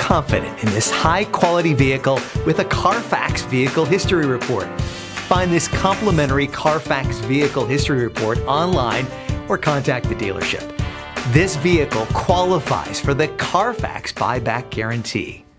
confident in this high-quality vehicle with a Carfax Vehicle History Report. Find this complimentary Carfax Vehicle History Report online or contact the dealership. This vehicle qualifies for the Carfax Buyback Guarantee.